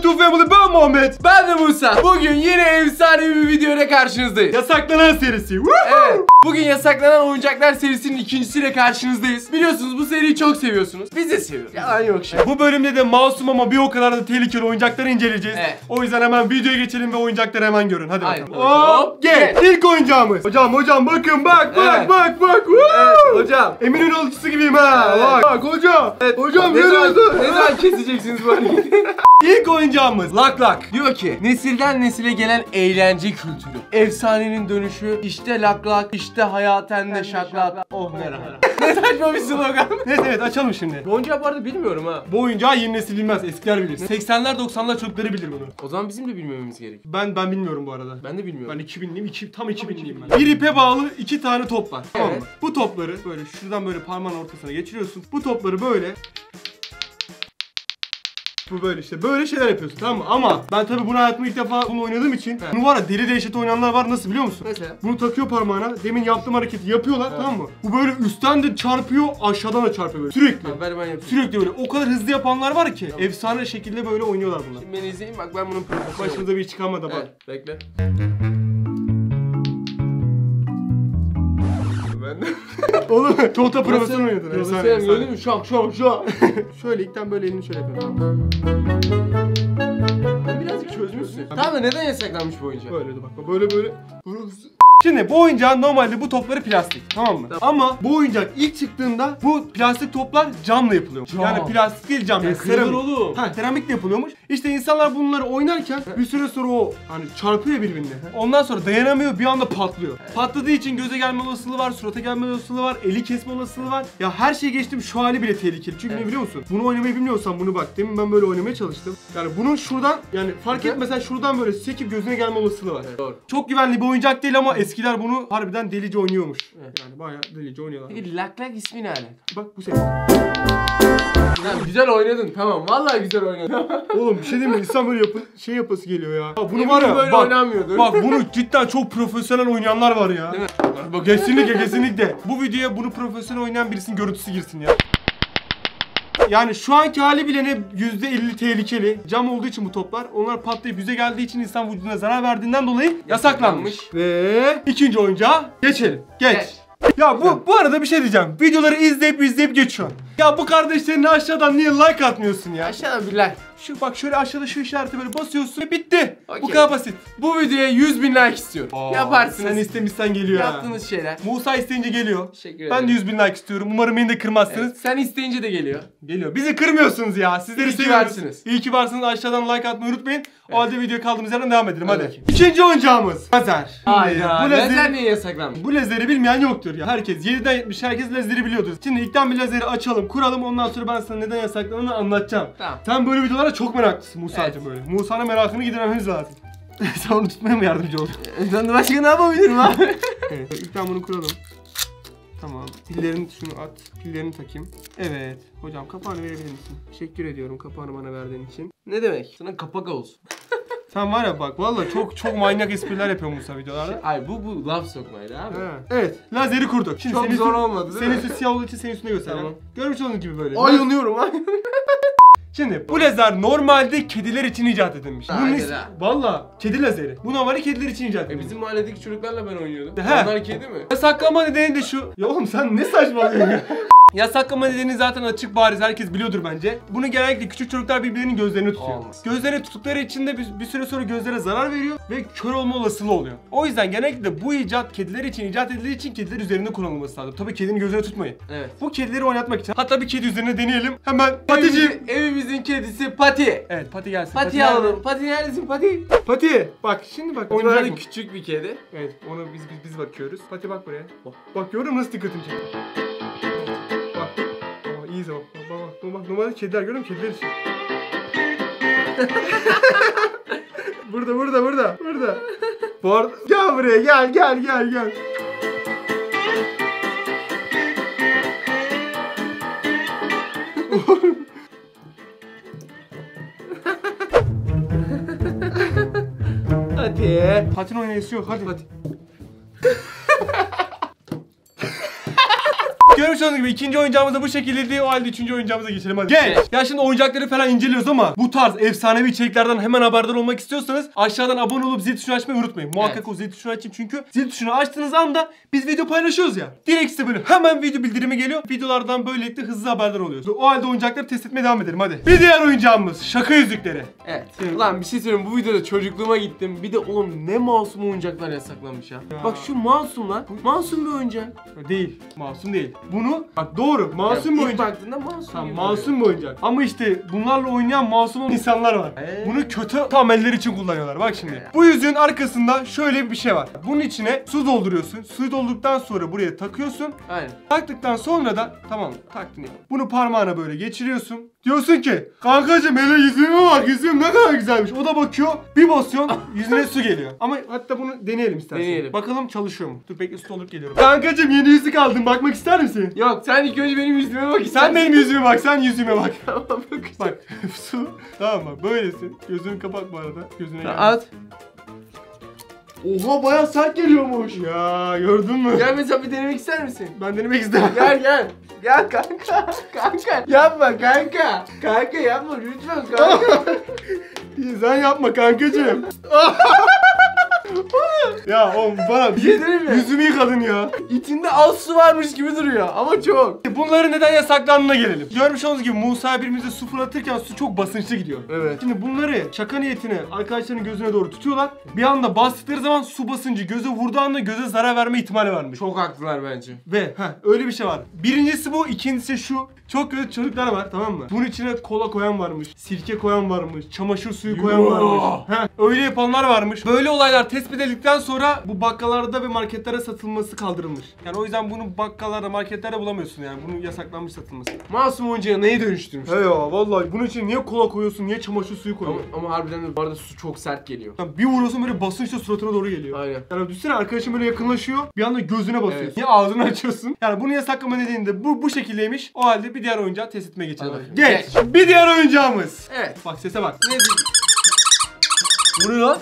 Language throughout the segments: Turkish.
to Family, ben Muhammed. Ben de Musa. Bugün yine efsane bir videoyla karşınızdayız. Yasaklanan serisi. Evet. Bugün yasaklanan oyuncaklar serisinin ikincisiyle karşınızdayız. Biliyorsunuz bu seriyi çok seviyorsunuz. Biz de seviyoruz. Yalan yok şimdi. Bu bölümde de masum ama bir o kadar da tehlikeli oyuncakları inceleyeceğiz. Evet. O yüzden hemen videoya geçelim ve oyuncakları hemen görün. Hadi Aynen. bakalım. Hop gel. İlk oyuncağımız. Hocam bakın bak. Evet. Woo! Hocam. Eminönü olcusu gibiyim ha. Evet. Bak hocam. Evet. Hocam Ne görüyorsun. zaman keseceksiniz bu hareketi? İlk oyuncağımız Lak Lak. Diyor ki nesilden nesile gelen eğlence kültürü. Efsanenin dönüşü. İşte lak lak, işte hayaten de şaklak. Oh ne rahat. Ne saçma bir slogan. Neyse evet açalım şimdi. Bu oyuncağı bu arada bilmiyorum ha. Bu oyuncağı yeni nesil bilmez, eskiler bilir. 80'ler 90'lar çocukları bilir bunu. O zaman bizim de bilmememiz gerekiyor. Ben bilmiyorum bu arada. Ben de bilmiyorum. Ben 2000'liyim, tam 2000'liyim ben. Bir ipe bağlı 2 tane top var. Tamam mı? Evet. Bu topları böyle şuradan böyle parmağın ortasına geçiriyorsun. Bu topları böyle bu böyle işte böyle şeyler yapıyorsun, tamam mı? Ama ben tabii bunu hayatımda ilk defa bunu oynadığım için bunu var ya deli dehşet oynayanlar var, nasıl biliyor musun? Mesela? Bunu takıyor parmağına, demin yaptığım hareketi yapıyorlar, tamam mı? Bu böyle üstten de çarpıyor, aşağıdan da çarpıyor böyle sürekli. Ben yapayım. Sürekli böyle o kadar hızlı yapanlar var ki efsane şekilde böyle oynuyorlar bunlar. Şimdi beni izleyin bak ben bunun profesyoneli. Başımıza bir iş çıkarmadı bak. Evet, bekle. Ben de. Oğlum Tota profesyonel oynadın. Profesyonel gördün mü? Şak. Şöyle ilkten böyle elini şöyle yapıyorum. Birazcık çözmüşsün. Tamam da neden yasaklanmış bu oyuncak? Böyle de bak böyle. Şimdi bu oyuncağın normalde bu topları plastik, tamam mı? Ama bu oyuncak ilk çıktığında bu plastik toplar camla yapılıyor. Cam. Yani plastik değil cam. Yani kırılır oğlum. Seramikle yapılıyormuş. İşte insanlar bunları oynarken bir süre sonra o hani çarpıyor birbirine. Ondan sonra dayanamıyor, bir anda patlıyor. Patladığı için göze gelme olasılığı var, surata gelme olasılığı var, eli kesme olasılığı var. Ya her şeyi geçtim, şu hali bile tehlikeli. Çünkü ne biliyor musun? Bunu oynamayı bilmiyorsan bunu bak. Demin ben böyle oynamaya çalıştım. Yani bunun şuradan yani fark etmesen şuradan böyle sekip gözüne gelme olasılığı var. Evet, doğru. Çok güvenli bir oyuncak değil ama eskiler bunu harbiden delice oynuyormuş. Evet. Yani bayağı delice oynuyorlar. Peki lak lak ismi ne alaka? Bak bu ses. Tamam güzel oynadın tamam vallahi güzel oynadın. Oğlum bir şey diyeyim mi? İnsan böyle şey yapası geliyor ya. Bunu Eminim var ya böyle bak. oynamıyordur. Bak bunu cidden çok profesyonel oynayanlar var ya. Değil mi? Bak kesinlikle. Bu videoya bunu profesyonel oynayan birisinin görüntüsü girsin ya. Yani şu anki hali bile ne %50 tehlikeli. Cam olduğu için bu toplar. Onlar patlayıp yüze geldiği için insan vücuduna zarar verdiğinden dolayı yasaklanmış. Ve ikinci oyuncağa geçelim. Geç. Ya bu arada bir şey diyeceğim. Videoları izleyip geçiyorsun. Ya bu kardeşlerine aşağıdan niye like atmıyorsun ya? Aşağıdan bir like. Şu bak şöyle aşağıda şu işareti böyle basıyorsun ve bitti. Okey. Bu kadar basit. Bu videoya 100.000 like istiyorum. Yaparsınız. Sen istemişsen geliyor ha. Yaptığınız şeyler. Musa isteyince geliyor. Teşekkür ederim. Ben de 100.000 like istiyorum. Umarım beni de kırmazsınız. Evet, sen isteyince de geliyor. Geliyor. Bizi kırmıyorsunuz ya. Sizleri İyi ki seviyoruz. varsınız. İyi ki varsınız. Aşağıdan like atmayı unutmayın. O halde videoya kaldığımız yerden devam edelim. Hadi. Hadi. İkinci oyuncağımız. Lazer. Hayda. Bu Lazer niye yasaklanmış? Bu lazeri bilmeyen yoktur ya. Herkes 7'den 70 herkes lazeri biliyordur. Şimdi ilkten bir lazeri açalım, kuralım. Ondan sonra ben sana neden yasaklandığını anlatacağım. Tamam. Sen böyle videolara çok meraklısın Musa'cığım böyle. Musa'nın merakını gidermemiz lazım. Sen onu tutmaya mı yardımcı oldun? Ben de başka ne yapabilirim abi? Evet. İlkten bunu kuralım. Tamam. Pillerini şunu at. Pillerini takayım. Evet. Hocam kapağını verebilir misin? Teşekkür ediyorum kapağını bana verdiğin için. Ne demek? Sana kapak olsun. Sen var ya bak vallahi çok manyak espriler yapıyor Musa videolarda. Hayır bu laf sokmaydı abi. Ha. Evet. Lazeri kurduk. Şimdi Çok zor olmadı değil senin mi? üstü siyah olduğu için senin üstüne göstereyim. Tamam. Görmüş olduğunuz gibi böyle. Ay yanıyorum ay. Şimdi bu lazer normalde kediler için icat edilmiş. Bunun Haydi ismi la. valla kedi lazeri. Bu normalde kediler için icat edilmiş. Bizim mahalledeki çocuklarla ben oynuyordum. He. Onlar kedi mi? Yasaklama nedeni de şu. Ya oğlum sen ne saçmalıyorsun ya? Yasaklama nedeni zaten açık bariz, herkes biliyordur bence. Bunu genellikle küçük çocuklar birbirlerinin gözlerini tutuyor. Olmaz. Gözlerini tuttukları için de bir süre sonra gözlere zarar veriyor ve kör olma olasılığı oluyor. O yüzden genellikle bu icat kediler için icat edildiği için kediler üzerinde kullanılması lazım. Tabii kedinin gözüne tutmayın. Evet. Bu kedileri oynatmak için. Hatta bir kedi üzerine deneyelim. Hemen Pati'ciğim. Evimizin kedisi Pati. Evet Pati gelsin. Pati nerede? alalım. Pati neredesin Pati? Pati bak şimdi bak. Oyuncak Oyuncak mı? küçük bir kedi. Evet onu biz bakıyoruz. Pati bak buraya. Bak gördün mü nasıl dikkatimi çekti? Bak. Aa, iyi zaman. Bak normalde kediler görüyor musun? Kediler için. Burada. Bu arada... Gel buraya gel. Hadi. Pati'nin oynayışı yok hadi. görmüş olduğunuz gibi ikinci oyuncağımız da bu şekildeydi. O halde üçüncü oyuncağımıza geçelim hadi. Geç. Ya şimdi oyuncakları falan inceliyoruz ama bu tarz efsanevi içeriklerden hemen haberdar olmak istiyorsanız aşağıdan abone olup zil tuşunu açmayı unutmayın. Muhakkak o zil tuşunu açın çünkü zil tuşunu açtığınız anda biz video paylaşıyoruz ya. Direkt size böyle hemen video bildirimi geliyor. Videolardan böylelikle hızlı haberdar oluyoruz. O halde oyuncakları test etmeye devam edelim hadi. Bir diğer oyuncağımız şaka yüzükleri. Evet. Lan bir şey söyleyeyim, bu videoda çocukluğuma gittim. Bir de oğlum ne masum oyuncaklar yasaklanmış ya. Bak şu masum lan. Masum bir oyuncak. Değil. Masum değil. Bunu bak doğru. Masum bir İlk oyuncak. baktığında masum. Tamam, gibi masum bir oyuncak. Ama işte bunlarla oynayan masum olan insanlar var. Bunu kötü ameller için kullanıyorlar. Bak şimdi. Bu yüzüğün arkasında şöyle bir şey var. Bunun içine su dolduruyorsun. Suyu doldurduktan sonra buraya takıyorsun. Aynen. Taktıktan sonra da tamam taktın ya. Bunu parmağına böyle geçiriyorsun. Diyorsun ki kankacım hele yüzüğüme bak, yüzüğüm ne kadar güzelmiş. O da bakıyor, bir basıyorsun yüzüne su geliyor. Ama hatta bunu deneyelim istersen. Deneyelim. Bakalım çalışıyor mu? Dur bekle, su doldurup geliyorum. Kankacım yeni yüzük aldım, bakmak ister misin? Yok, sen ilk önce benim yüzüme bak. Sen benim yüzüme bak, sen yüzüme bak. Tamam bakacağım. Bak su. Tamam mı? Böylesin. Gözünü kapat bu arada. Gözüne gel. At. Oha bayağı sert geliyormuş. Ya gördün mü? Gel mesela bir denemek ister misin? Ben denemek istemem. Gel gel. Gel kanka. Kanka. Yapma kanka. Kanka yapma lütfen kanka. Sen yapma kankacığım. Ya oğlum bana Bir şey söyleyeyim mi? yüzümü yıkadın ya. İçinde az su varmış gibi duruyor ama çok. Bunların neden yasaklandığına gelelim. Görmüş olduğunuz gibi Musa birbirimize su fırlatırken su çok basınçlı gidiyor. Evet. Şimdi bunları şaka niyetine arkadaşların gözüne doğru tutuyorlar. Bir anda bastıkları zaman su basıncı göze vurduğu anda göze zarar verme ihtimali varmış. Çok haklılar bence. Ve öyle bir şey var. Birincisi bu, ikincisi şu. Çok kötü çocuklar var, tamam mı? Bunun içine kola koyan varmış, sirke koyan varmış, çamaşır suyu koyan varmış. Öyle yapanlar varmış. Böyle olaylar tespit edildikten sonra bu bakkallarda ve marketlere satılması kaldırılmış. Yani o yüzden bunu bakkallarda, marketlerde bulamıyorsun yani. Bunun yasaklanmış satılması. Masum oyuncağı neye dönüştürmüş? He ya vallahi bunun için niye kola koyuyorsun, niye çamaşır suyu Ama, koyuyorsun? ama harbiden de bu arada su çok sert geliyor. Yani bir vuruyorsun böyle basınçla suratına doğru geliyor. Aynen. Yani düşünsene arkadaşın böyle yakınlaşıyor, bir anda gözüne basıyorsun. Evet. Niye ağzını açıyorsun? Yani bunu yasaklama nedeni de bu şekildeymiş. O halde bir diğer oyuncağı test etmeye geçelim. Hadi bakayım. Geç. Bir diğer oyuncağımız. Evet. Bak sese bak. Ne diyeyim? Vuruyor.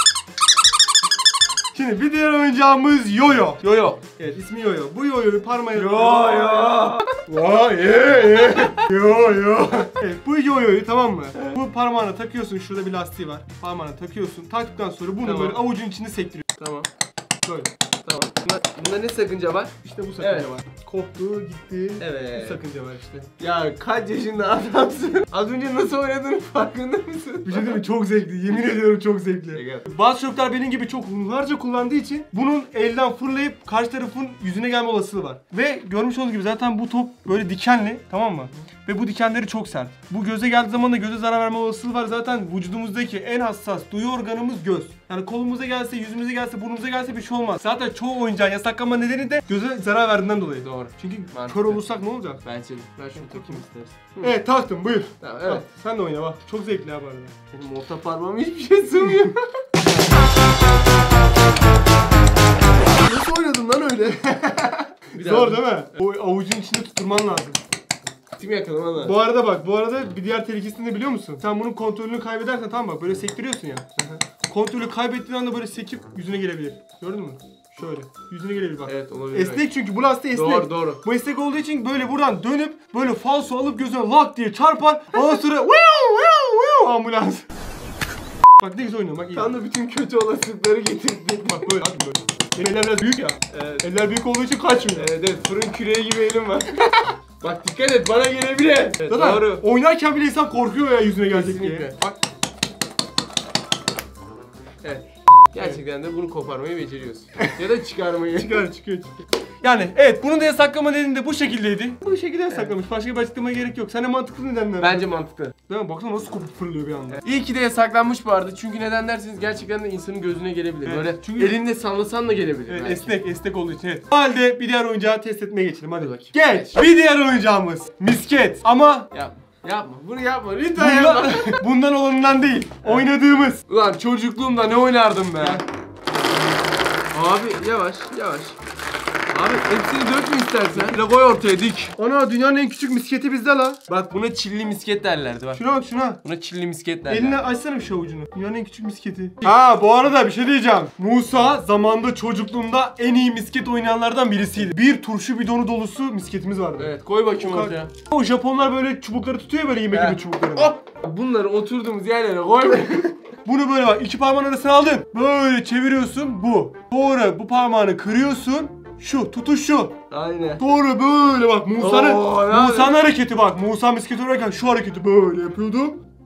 Şimdi bir diğer oyuncağımız yoyo. Yo. Evet ismi yoyo. Bu yoyoyu parmağına... Yo. Vay yoyo. Evet bu yoyoyu tamam mı? Bu parmağına takıyorsun, şurada bir lastiği var. Parmağına takıyorsun. Taktıktan sonra bunu Tamam. böyle avucun içinde sektiriyorsun. Tamam. Böyle. Tamam. Bunda ne sakınca var? İşte bu sakınca Evet. var. Koptu gitti. Evet. Bu sakınca var işte. Ya kaç yaşında adamsın? Az önce nasıl oynadığının farkında mısın? Bir şey değil mi? Çok zevkli. Yemin ediyorum çok zevkli. Gel. Bazı çocuklar benim gibi çok hunharca kullandığı için bunun elden fırlayıp karşı tarafın yüzüne gelme olasılığı var. Ve görmüş olduğunuz gibi zaten bu top böyle dikenli, tamam mı? Ve bu dikenleri çok sert. Bu göze geldiği zaman da göze zarar verme olasılığı var. Zaten vücudumuzdaki en hassas duyu organımız göz. Yani kolumuza gelse, yüzümüze gelse, burnumuza gelse bir şey olmaz. Zaten çoğu oyuncağın yasaklanma nedeni de göze zarar verdiğinden dolayı. Doğru. Çünkü Mantıklı. kör olursak ne olacak? Bence de. Ben şunu takayım istersen. Evet taktım buyur. Tamam, Evet. evet. Sen de oyna bak. Çok zevkli ha bu arada. Benim orta parmağım hiçbir şey sığmıyor. Nasıl oynadın lan öyle? Zor değil mi? O avucun içinde tutturman lazım. Tim yakalama da. Bu arada bir diğer tehlikesini de biliyor musun? Sen bunun kontrolünü kaybedersen tamam bak böyle sektiriyorsun ya. Kontrolü kaybettiğin anda böyle sekip yüzüne gelebilir. Gördün mü? Şöyle. Yüzüne gelebilir bak. Evet olabilir. Esnek çünkü bu lastik esnek. Doğru. Bu esnek olduğu için böyle buradan dönüp böyle falso alıp gözüne lak diye çarpar. Ondan sonra ambulans. Bak ne güzel oynuyorum bak iyi. Tam da bütün kötü olasılıkları getirdik. Bak böyle abi böyle. Benim eller biraz büyük ya. Evet. Eller büyük olduğu için kaçmıyor. Evet fırın küreği gibi elim var. Bak dikkat et bana gelebilir. Evet, Zaten doğru. oynarken bile insan korkuyor ya yüzüne gelecek diye. Kesinlikle. Bak. Evet. Gerçekten de bunu koparmayı beceriyorsun. Ya da çıkarmayı. Çıkıyor. Yani evet bunun da yasaklama nedeni de bu şekildeydi. Bu şekilde yasaklamış. Başka bir açıklamaya gerek yok. Sana mantıklı nedenler. Bence mantıklı. Değil mi? Baksana nasıl kopup fırlıyor bir anda. İyi ki de yasaklanmış bu arada. Çünkü neden derseniz gerçekten de insanın gözüne gelebilir. Evet, Böyle çünkü- elinde sallasan da gelebilir. Evet, belki. esnek olduğu için evet. O halde bir diğer oyuncağı test etmeye geçelim hadi. bakayım. Geç. Bir diğer oyuncağımız misket. Ama Yapma. Bunu yapma. Lütfen yapma. bundan olanından değil. Oynadığımız. Ulan çocukluğumda ne oynardım be. Abi yavaş. Abi hepsini dökme istersen. Bir de koy ortaya dik. Ana dünyanın en küçük misketi bizde la. Bak buna çilli misket derlerdi bak. Şuna bak şuna. Buna çilli misket derlerdi. Eline açsana bir şey avucunu. Dünyanın en küçük misketi. Ha bu arada bir şey diyeceğim. Musa zamanında çocukluğunda en iyi misket oynayanlardan birisiydi. Bir turşu bidonu dolusu misketimiz vardı. Evet koy bakayım ortaya. O Japonlar böyle çubukları tutuyor böyle yemek gibi çubukları. Hop! Bunları oturduğumuz yerlere koy. Bunu böyle bak iki parmağın arasına aldın. Böyle çeviriyorsun bu. Sonra bu parmağını kırıyorsun. Şu tutuş şu. Aynen. Doğru böyle bak Oo, Musa'nın hareketi bak. Musa misket oynarken şu hareketi böyle yapıyordu.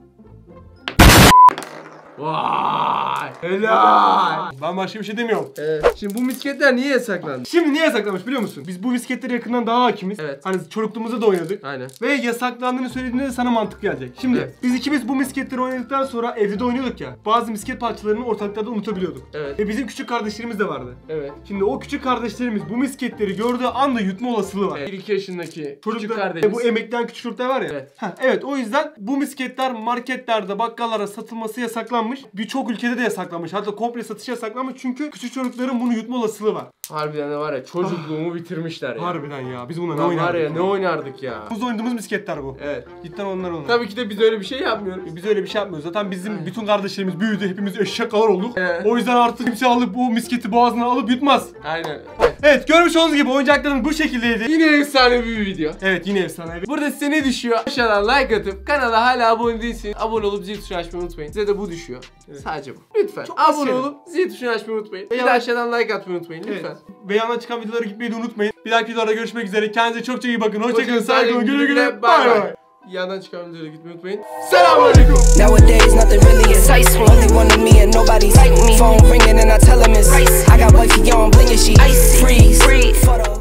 Vay! Helal! Ben başka bir şey demiyorum. Evet. Şimdi bu misketler niye yasaklandı? Şimdi niye yasaklamış biliyor musun? Biz bu misketleri yakından daha hakimiz. Evet. Hani çocukluğumuzda da oynadık. Aynen. Ve yasaklandığını söylediğinde de sana mantıklı gelecek. Şimdi Evet. biz ikimiz bu misketleri oynadıktan sonra evde de oynuyorduk ya. Bazı misket parçalarını ortalıklarda unutabiliyorduk. Evet. Ve bizim küçük kardeşlerimiz de vardı. Evet. Şimdi o küçük kardeşlerimiz bu misketleri gördüğü anda yutma olasılığı var. Evet. 2 yaşındaki küçük Çocuklar, kardeşimiz. bu emekleyen küçük çocuklar var ya. Evet. Evet o yüzden bu misketler marketlerde, bakkallara satılması yasaklanmış. Birçok ülkede de yasaklanmış. Hatta komple satışı yasaklanmış çünkü küçük çocukların bunu yutma olasılığı var. Harbiden de var ya çocukluğumu bitirmişler ya. Harbiden ya. Biz bununla ne Lan oynardık? var ya ne oynardık ya. Biz oynadığımız misketler bu. Evet. Cidden onlar. Tabii ki de biz öyle bir şey yapmıyoruz. Biz öyle bir şey yapmıyoruz. Zaten bizim bütün kardeşlerimiz büyüdü. Hepimiz eşek kadar olduk. Evet. O yüzden artık kimse alıp bu misketi boğazına alıp yutmaz. Aynen. Evet görmüş olduğunuz gibi oyuncaklarımız bu şekildeydi. Yine efsane bir video. Evet yine efsane. Burada size ne düşüyor? Aşağıdan like atıp kanala hala abone değilseniz abone olup zil tuşunu açmayı unutmayın. Size de bu düşüyor. Evet. Sadece bu. Lütfen. Çok az Abone şey. olup zil tuşunu açmayı unutmayın. Bir de Veya- aşağıdan like atmayı unutmayın lütfen. Evet. Ve yandan çıkan videolara gitmeyi de unutmayın. Bir dahaki videolarda görüşmek üzere. Kendinize çok iyi bakın. Hoşçakalın. Hoşçakalın. Saygı güle güle. Bay bay. Yandan çıkan videolara gitmeyi unutmayın. Selamünaleyküm. Nowadays, nothing really excites me. Only one of me and nobody's like me. Phone ringing and I tell him it's I got wifey on bling and she freeze. Photos.